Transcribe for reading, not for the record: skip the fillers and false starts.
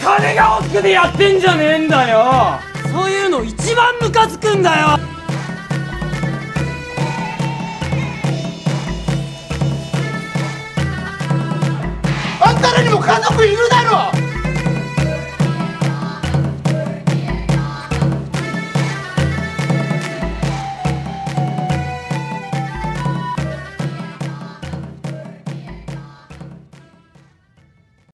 金が欲しくてやってんじゃねえんだよ。そういうの一番ムカつくんだよ。 あんたらにも家族いるだろ。